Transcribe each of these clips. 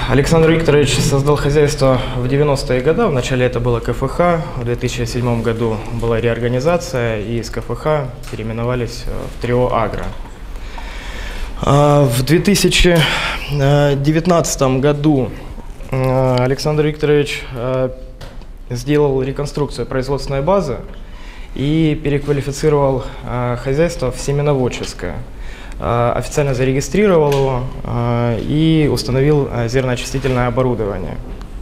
Александр Викторович создал хозяйство в 90-е годы. Вначале это было КФХ, в 2007 году была реорганизация, и из КФХ переименовались в ТРИО Агро. В 2019 году Александр Викторович сделал реконструкцию производственной базы и переквалифицировал хозяйство в семеноводческое. Официально зарегистрировал его и установил зерноочистительное оборудование.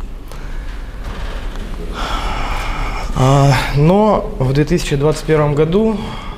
Но в 2021 году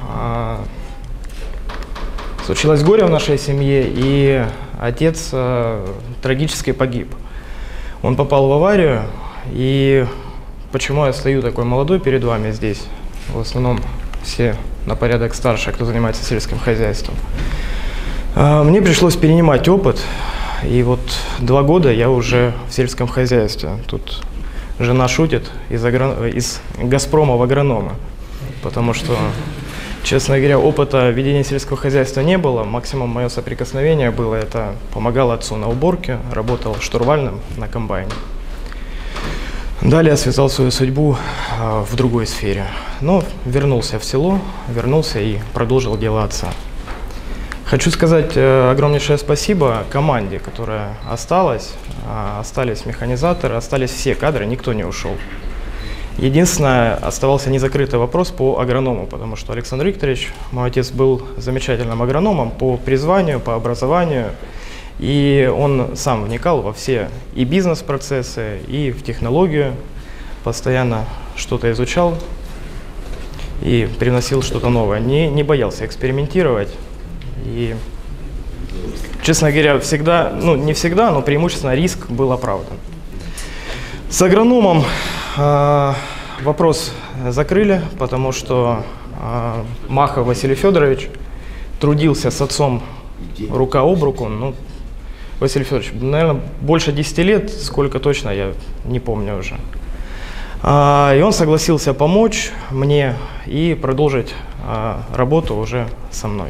случилось горе в нашей семье, и отец трагически погиб. Он попал в аварию, и почему я стою такой молодой перед вами здесь? В основном все на порядок старше, кто занимается сельским хозяйством. Мне пришлось перенимать опыт, и вот 2 года я уже в сельском хозяйстве. Тут жена шутит из «Газпрома» в агронома, потому что, честно говоря, опыта ведения сельского хозяйства не было. Максимум мое соприкосновение было, это помогал отцу на уборке, работал штурвальным на комбайне. Далее связал свою судьбу в другой сфере, но вернулся в село, вернулся и продолжил дело отца. Хочу сказать огромнейшее спасибо команде, которая осталась. Остались механизаторы, остались все кадры, никто не ушел. Единственное, оставался незакрытый вопрос по агроному, потому что Александр Викторович, мой отец, был замечательным агрономом по призванию, по образованию. И он сам вникал во все и бизнес-процессы, и в технологию, постоянно что-то изучал и привносил что-то новое. Не боялся экспериментировать. И, честно говоря, всегда, не всегда, но преимущественно риск был оправдан. С агрономом вопрос закрыли, потому что Махов Василий Федорович трудился с отцом рука об руку. Василий Федорович, наверное, больше 10 лет, сколько точно, я не помню уже. И он согласился помочь мне и продолжить работу уже со мной.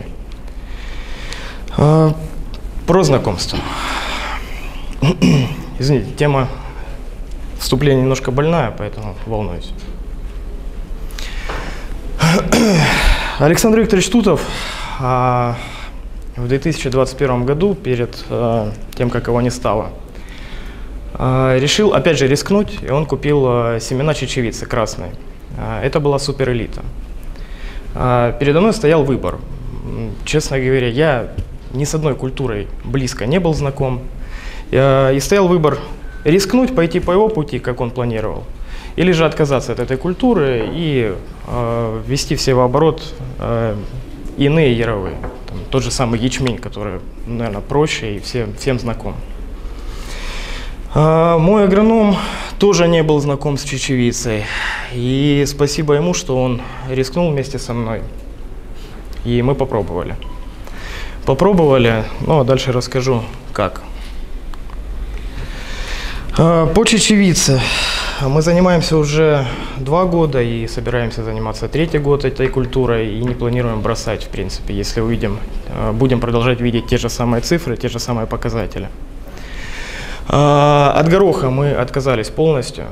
Про знакомство. Извините, тема вступления немножко больная, поэтому волнуюсь. Александр Викторович Тутов в 2021 году, перед тем, как его не стало, решил, опять же, рискнуть, и он купил семена чечевицы красной. Это была суперэлита. Передо мной стоял выбор. Честно говоря, я ни с одной культурой близко не был знаком. И стоял выбор рискнуть, пойти по его пути, как он планировал, или же отказаться от этой культуры и ввести в севооборот иные яровые. Тот же самый ячмень, который, наверное, проще и всем знаком. Мой агроном тоже не был знаком с чечевицей. И спасибо ему, что он рискнул вместе со мной. И мы попробовали. А дальше расскажу, как. По чечевице мы занимаемся уже 2 года и собираемся заниматься 3-й год этой культурой и не планируем бросать, в принципе, если будем продолжать видеть те же самые цифры, те же самые показатели. От гороха мы отказались полностью.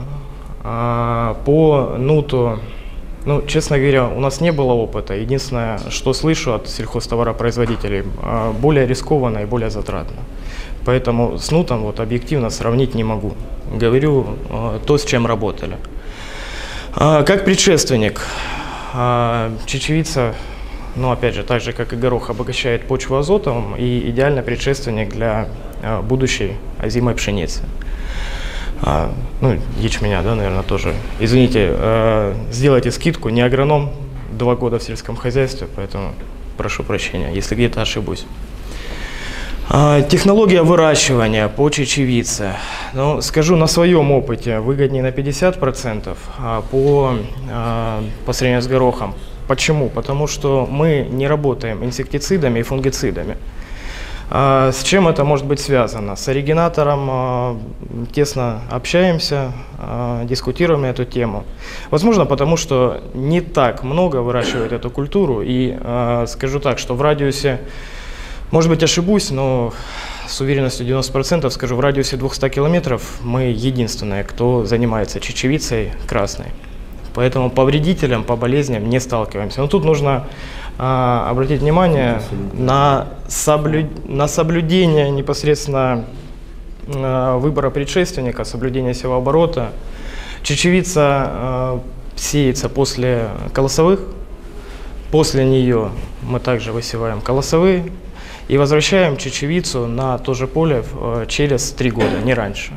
По нуту, честно говоря, у нас не было опыта. Единственное, что слышу от сельхозтоваропроизводителей, более рискованно и более затратно. Поэтому с нутом объективно сравнить не могу. Говорю то, с чем работали. Как предшественник, чечевица, опять же, так же, как и горох, обогащает почву азотом и идеальный предшественник для будущей озимой пшеницы. Ячменя, наверное, тоже. Извините, сделайте скидку, не агроном, 2 года в сельском хозяйстве, поэтому прошу прощения, если где-то ошибусь. Технология выращивания по чечевице. Скажу на своем опыте, выгоднее на 50% по сравнению с горохом. Почему? Потому что мы не работаем инсектицидами и фунгицидами. С чем это может быть связано? С оригинатором тесно общаемся, дискутируем на эту тему. Возможно, потому что не так много выращивают эту культуру. И скажу так, что в радиусе, может быть, ошибусь, но с уверенностью 90% скажу, в радиусе 200 километров мы единственные, кто занимается чечевицей красной. Поэтому по вредителям, по болезням не сталкиваемся. Но тут нужно обратить внимание на соблюдение непосредственно выбора предшественника, соблюдение севооборота. Чечевица сеется после колосовых, после нее мы также высеваем колосовые и возвращаем чечевицу на то же поле через 3 года, не раньше.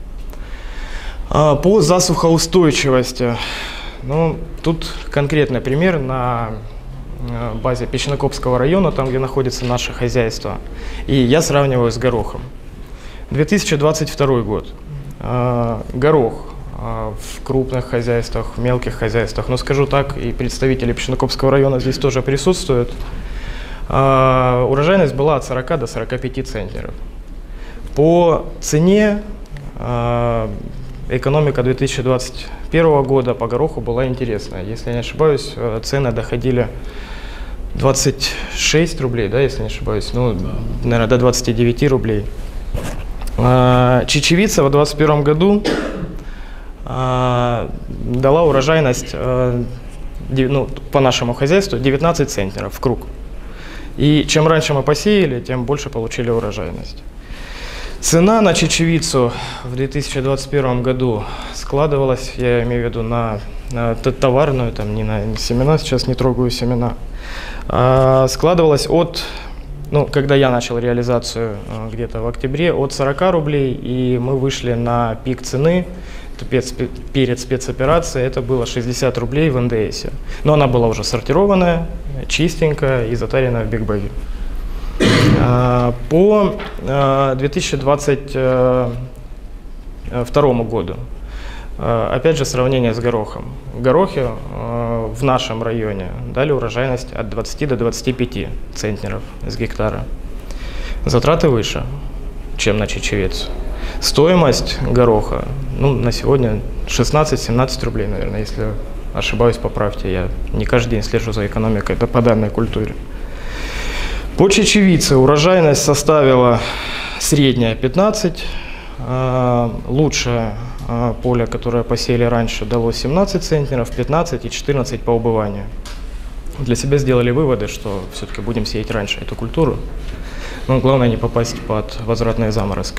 По засухоустойчивости, ну, тут конкретный пример на базе Печнокопского района, там, где находится наше хозяйство, и я сравниваю с горохом. 2022 год. Горох в крупных хозяйствах, в мелких хозяйствах, но скажу так, и представители Печнокопского района здесь тоже присутствуют. Урожайность была от 40 до 45 центнеров. По цене экономика 2021 года по гороху была интересная. Если я не ошибаюсь, цены доходили 26 рублей, да, если не ошибаюсь, ну, наверное, до 29 рублей. Чечевица в 2021 году дала урожайность, ну, по нашему хозяйству 19 центнеров в круг. И чем раньше мы посеяли, тем больше получили урожайность. Цена на чечевицу в 2021 году складывалась, я имею в виду на товарную, там, не на семена, сейчас не трогаю семена, складывалась от, ну, когда я начал реализацию где-то в октябре, от 40 рублей, и мы вышли на пик цены. Перед спецоперацией это было 60 рублей в НДС. Но она была уже сортированная, чистенькая и затаренная в бигбэге. По 2022 году, опять же, сравнение с горохом. Горохи в нашем районе дали урожайность от 20 до 25 центнеров с гектара. Затраты выше, чем на чечевицу. Стоимость гороха, ну, на сегодня 16-17 рублей, наверное, если ошибаюсь, поправьте. Я не каждый день слежу за экономикой по данной культуре. По чечевице урожайность составила средняя 15, лучшее поле, которое посеяли раньше, дало 17 центнеров, 15 и 14 по убыванию. Для себя сделали выводы, что все-таки будем сеять раньше эту культуру, но главное не попасть под возвратные заморозки.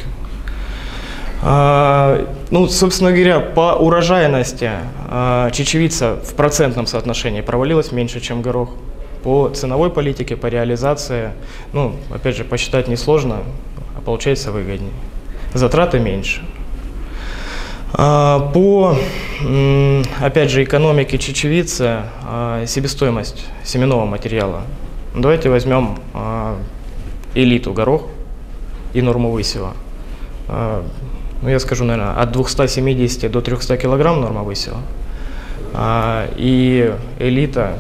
Ну, собственно говоря, по урожайности чечевица в процентном соотношении провалилась меньше, чем горох. По ценовой политике, по реализации, ну, опять же, посчитать несложно, а получается выгоднее. Затраты меньше. По, опять же, экономике чечевицы, себестоимость семенного материала. Давайте возьмем элиту горох и норму высева. Ну, я скажу, наверное, от 270 до 300 килограмм норма высева. И элита,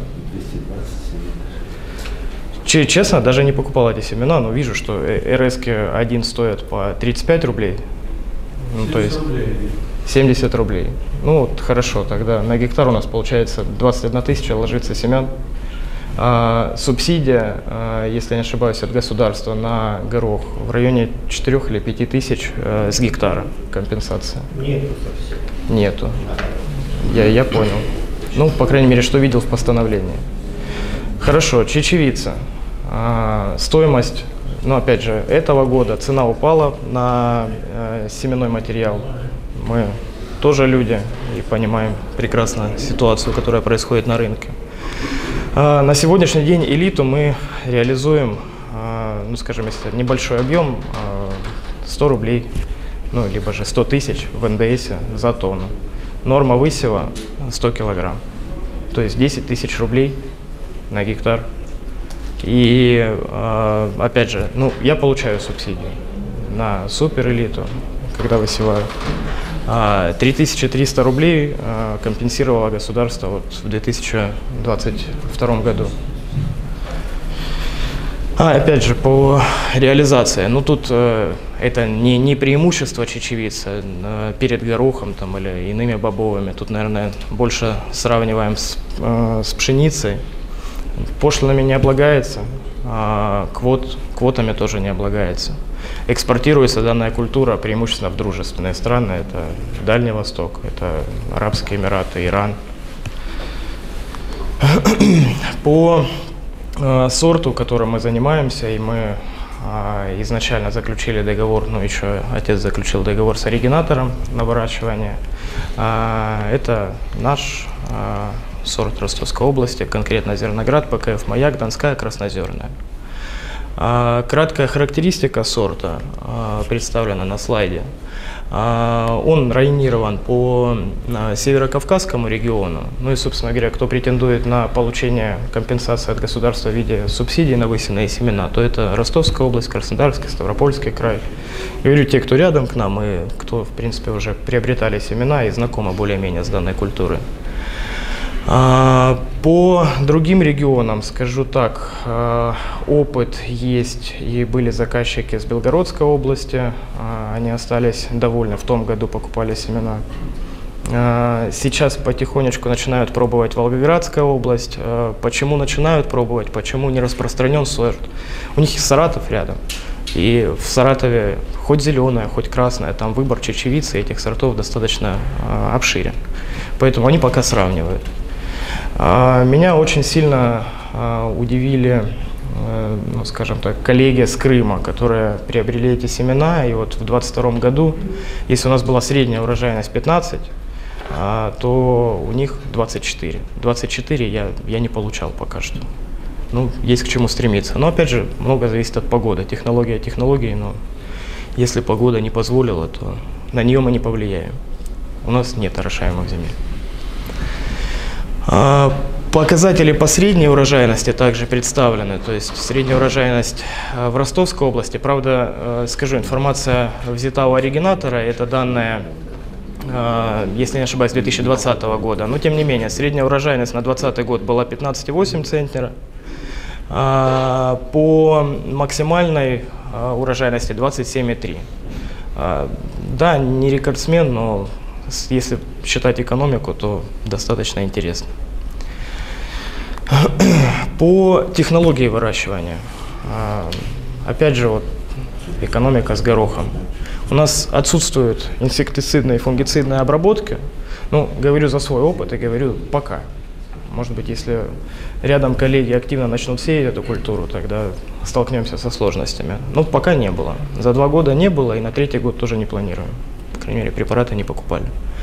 честно, даже не покупал эти семена, но вижу, что РС-1 стоят по 35 рублей. Ну, то есть 70 рублей. Ну, вот хорошо, тогда на гектар у нас получается 21 тысяча ложится семян. Субсидия, если я не ошибаюсь, от государства на горох в районе 4 или 5 тысяч с гектара компенсация. Нету совсем. Нету. Я понял. Ну, по крайней мере, что видел в постановлении. Хорошо, чечевица. Стоимость, ну, опять же, этого года цена упала на семенной материал. Мы тоже люди и понимаем прекрасно ситуацию, которая происходит на рынке. На сегодняшний день элиту мы реализуем, ну, скажем, если небольшой объем, 100 рублей, ну, либо же 100 тысяч в НДС за тонну. Норма высева 100 килограмм, то есть 10 тысяч рублей на гектар. И, опять же, ну, я получаю субсидию на суперэлиту, когда высеваю. 3300 рублей компенсировало государство вот в 2022 году. Опять же, по реализации, ну тут это не преимущество чечевицы перед горохом там, или иными бобовыми, тут, наверное, больше сравниваем с пшеницей. Пошлинами не облагается, квотами тоже не облагается. экспортируется данная культура преимущественно в дружественные страны. Это Дальний Восток, это Арабские Эмираты, Иран. По сорту, которым мы занимаемся, и мы изначально заключили договор, ну еще отец заключил договор с оригинатором на выращивание. Это наш сорт Ростовской области, конкретно зерноград, ПКФ «Маяк», Донская краснозерная. Краткая характеристика сорта представлена на слайде. Он районирован по Северокавказскому региону. Ну и, собственно говоря, кто претендует на получение компенсации от государства в виде субсидий на высеянные семена, то это Ростовская область, Краснодарский, Ставропольский край. Я говорю, те, кто рядом к нам и кто, в принципе, уже приобретали семена и знакомы более-менее с данной культурой. По другим регионам, скажу так, опыт есть, и были заказчики с Белгородской области, они остались довольны, в том году покупали семена. Сейчас потихонечку начинают пробовать Волгоградская область. Почему начинают пробовать, почему не распространен сорт? У них и Саратов рядом, и в Саратове хоть зеленая, хоть красная, там выбор чечевицы этих сортов достаточно обширен, поэтому они пока сравнивают. Меня очень сильно удивили, ну, скажем так, коллеги с Крыма, которые приобрели эти семена. И вот в 2022 году, если у нас была средняя урожайность 15, то у них 24. 24 я не получал пока что. Ну, есть к чему стремиться. Но опять же, много зависит от погоды. Технология технологии, но если погода не позволила, то на нее мы не повлияем. У нас нет орошаемых земель. Показатели по средней урожайности также представлены, то есть средняя урожайность в Ростовской области. Правда, скажу, информация взята у оригинатора, это данные, если не ошибаюсь, 2020 года, но тем не менее, средняя урожайность на 2020 год была 15,8 центнера, по максимальной урожайности 27,3. Да, не рекордсмен, но если считать экономику, то достаточно интересно. По технологии выращивания, опять же, вот экономика с горохом. У нас отсутствуют инсектицидные и фунгицидные обработки. Ну, говорю за свой опыт и говорю пока. Может быть, если рядом коллеги активно начнут сеять эту культуру, тогда столкнемся со сложностями. Но пока не было. За 2 года не было, и на 3-й год тоже не планируем. По крайней мере, препараты не покупали.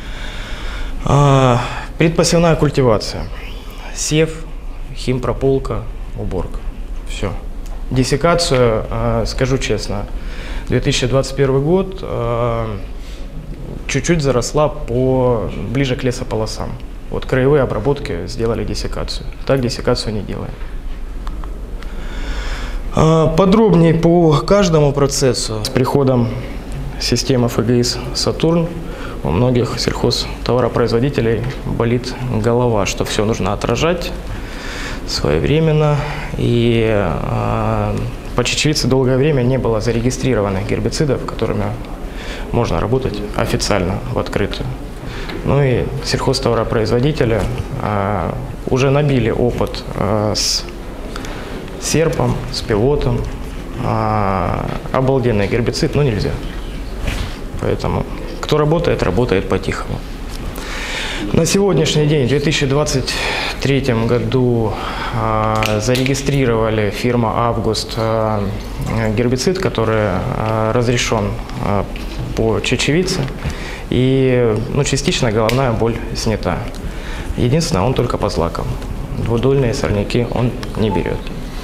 Предпосевная культивация. Сев, химпрополка, уборка. Все. Диссекацию, скажу честно, 2021 год чуть-чуть заросла ближе к лесополосам. Вот краевые обработки сделали диссекацию. Так диссекацию не делаем. Подробнее по каждому процессу. С приходом системы ФГИС «Сатурн» у многих сельхозтоваропроизводителей болит голова, что все нужно отражать своевременно. И по чечевице долгое время не было зарегистрированных гербицидов, которыми можно работать официально в открытую. Ну и сельхозтоваропроизводители уже набили опыт с серпом, с пилотом. Обалденный гербицид, но нельзя. Поэтому кто работает, работает по-тихому. На сегодняшний день, в 2023 году, зарегистрировали фирма «Август» гербицид, который разрешен по чечевице. И частично головная боль снята. Единственное, он только по злакам. Двудольные сорняки он не берет.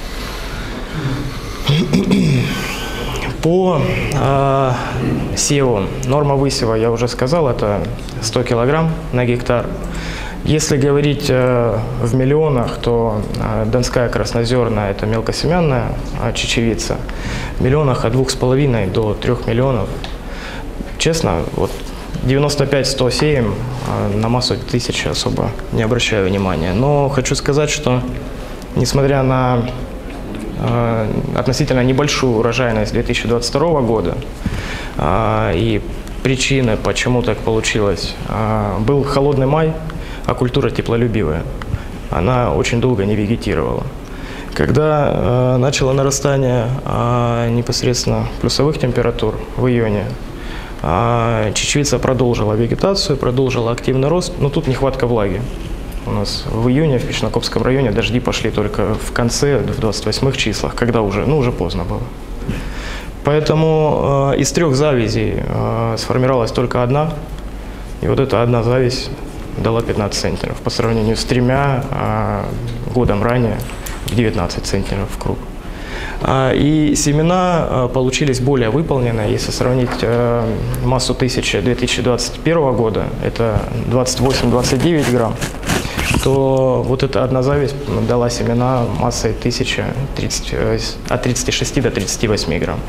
По севу, норма высева, я уже сказал, это 100 килограмм на гектар. Если говорить в миллионах, то Донская краснозерная – это мелкосемянная чечевица. В миллионах от 2,5 до 3 миллионов. Честно, вот 95-100 сеем, на массу тысяч особо не обращаю внимания. Но хочу сказать, что несмотря на относительно небольшую урожайность 2022 года и причины, почему так получилось, был холодный май, а культура теплолюбивая. Она очень долго не вегетировала. Когда начало нарастание непосредственно плюсовых температур в июне, чечевица продолжила вегетацию, продолжила активный рост, но тут нехватка влаги. У нас в июне в Печнокопском районе дожди пошли только в конце, в 28-х числах, когда уже поздно было. Поэтому из 3 завязей сформировалась только одна, и вот эта одна завязь дала 15 центнеров по сравнению с 3 годом ранее в 19 центнеров в круг. И семена получились более выполненные. Если сравнить массу 1000 2021 года, это 28-29 грамм, то вот эта одна зависть дала семена массой 1000 от 36 до 38 грамм.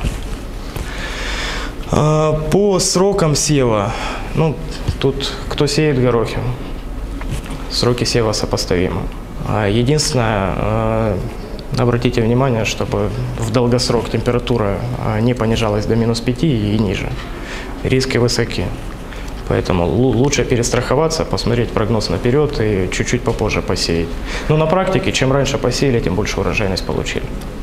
По срокам сева, ну, тут кто сеет горохи, сроки сева сопоставимы. Единственное, обратите внимание, чтобы в долгосрок температура не понижалась до -5 и ниже. Риски высоки. Поэтому лучше перестраховаться, посмотреть прогноз наперед и чуть-чуть попозже посеять. Но на практике, чем раньше посеяли, тем больше урожайность получили.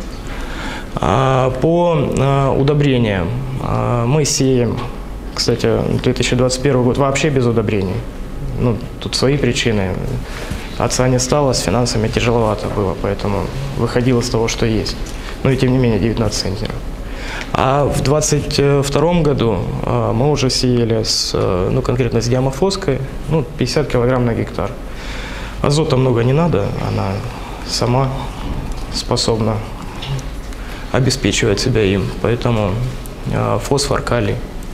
По удобрениям мы сеем, кстати, 2021 год вообще без удобрений. Ну, тут свои причины. Отца не стало, с финансами тяжеловато было, поэтому выходило с того, что есть. Но и тем не менее 19 центнеров. А в 2022 году мы уже сеяли конкретно с диамофоской, 50 килограмм на гектар. Азота много не надо, она сама способна обеспечивать себя им, поэтому фосфор, калий.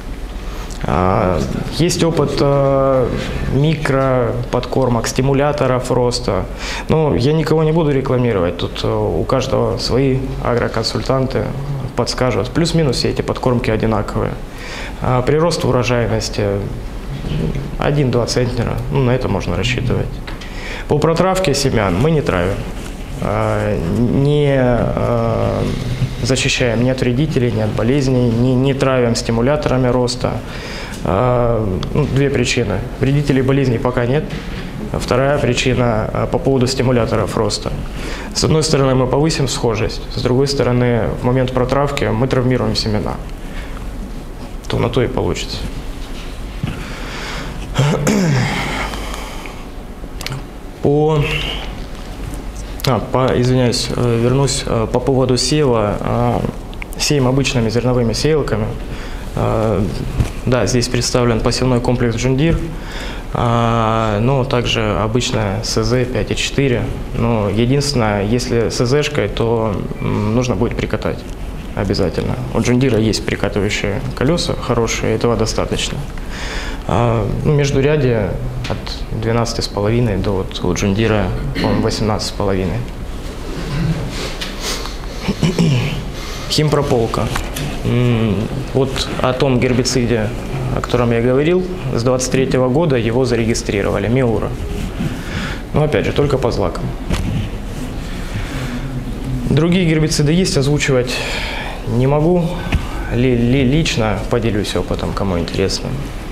Есть опыт микроподкормок, стимуляторов роста. Но я никого не буду рекламировать, тут у каждого свои агроконсультанты подскажут. Плюс-минус все эти подкормки одинаковые. Прирост урожайности 1-2 центнера, на это можно рассчитывать. По протравке семян мы не травим, не защищаем ни от вредителей, ни от болезней, не травим стимуляторами роста. 2 причины. Вредителей и болезней пока нет. Вторая причина по поводу стимуляторов роста. С одной стороны, мы повысим схожесть, с другой стороны, в момент протравки мы травмируем семена. То на то и получится. Извиняюсь, вернусь по поводу сева. Сеем обычными зерновыми сеялками. Да, здесь представлен посевной комплекс John Deere, но также обычная СЗ 5.4. Но единственное, если СЗшкой, то нужно будет прикатать обязательно. У John Deere есть прикатывающие колеса хорошие, этого достаточно. Междурядье от 12,5 до у John Deere, по-моему, 18,5. Химпрополка. Вот о том гербициде, о котором я говорил, с 2023 года его зарегистрировали, Миура. Но опять же, только по злакам. Другие гербициды есть, озвучивать не могу. Лично поделюсь опытом, кому интересно.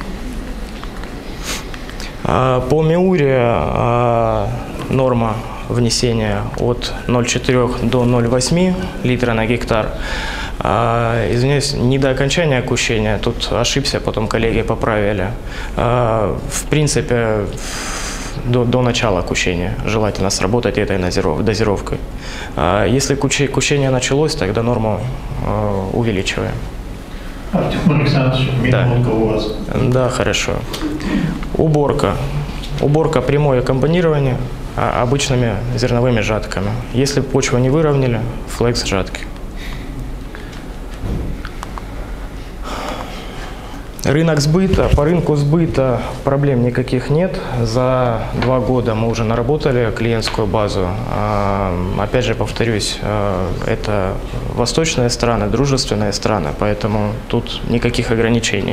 По Миуре норма внесения от 0,4 до 0,8 литра на гектар. Извиняюсь, не до окончания окущения, тут ошибся, потом коллеги поправили. В принципе, до начала кущения желательно сработать этой дозировкой. Если кущение началось, тогда норму увеличиваем. Тимур Александрович, минутка у вас. Да, хорошо. Уборка. Уборка прямое комбинирование обычными зерновыми жатками. Если почву не выровняли, флекс жатки. Рынок сбыта. По рынку сбыта проблем никаких нет. За 2 года мы уже наработали клиентскую базу. Опять же, повторюсь, это восточные страны, дружественные страны, поэтому тут никаких ограничений.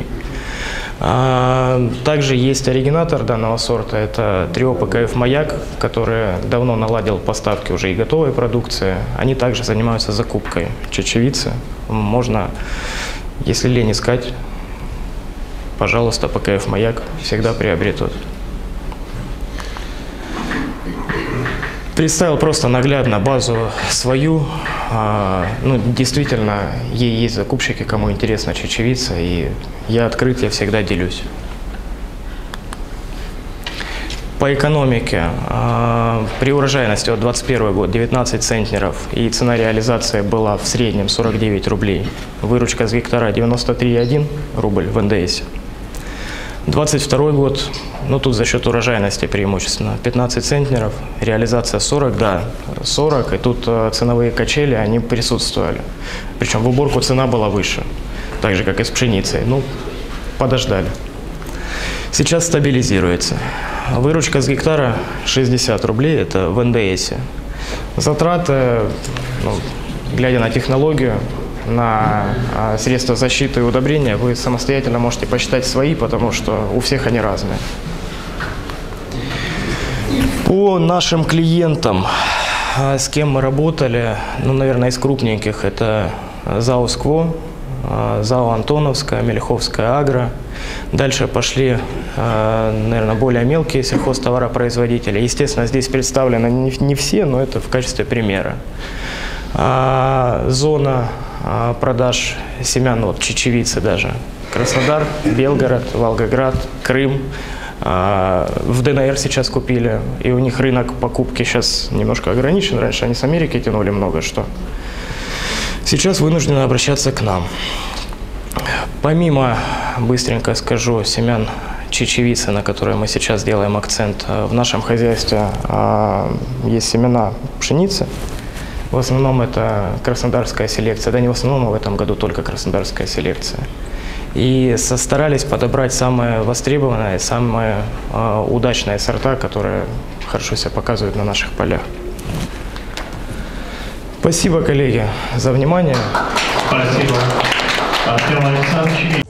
Также есть оригинатор данного сорта, это трио ПКФ «Маяк», который давно наладил поставки уже и готовой продукции. Они также занимаются закупкой чечевицы. Можно, если лень искать, пожалуйста, ПКФ «Маяк» всегда приобретут. Представил просто наглядно базу свою. Ну, действительно, есть закупщики, кому интересна чечевица, и я открыт, я всегда делюсь. По экономике, при урожайности от 2021 год 19 центнеров, и цена реализации была в среднем 49 рублей. Выручка с гектара 93,1 рубль в НДС. 22 год, ну тут за счет урожайности преимущественно, 15 центнеров, реализация 40, да, 40, и тут ценовые качели, они присутствовали. Причем в уборку цена была выше, так же как и с пшеницей, ну, подождали. Сейчас стабилизируется. Выручка с гектара 60 рублей, это в НДС. Затраты, ну, глядя на технологию, на средства защиты и удобрения, вы самостоятельно можете посчитать свои, потому что у всех они разные. По нашим клиентам, с кем мы работали, ну, наверное, из крупненьких, это ЗАО «Скво», ЗАО «Антоновская», Мельховская агро. Дальше пошли, наверное, более мелкие сельхозтоваропроизводители. Естественно, здесь представлены не все, но это в качестве примера. Зона продаж семян, вот чечевицы даже. Краснодар, Белгород, Волгоград, Крым. В ДНР сейчас купили, и у них рынок покупки сейчас немножко ограничен. Раньше они с Америки тянули много что. Сейчас вынуждены обращаться к нам. Помимо, быстренько скажу, семян чечевицы, на которые мы сейчас делаем акцент, в нашем хозяйстве есть семена пшеницы. В основном это краснодарская селекция, да не в основном, но в этом году только краснодарская селекция. И старались подобрать самые востребованные, самые удачные сорта, которые хорошо себя показывают на наших полях. Спасибо, коллеги, за внимание. Спасибо, Артем Александрович.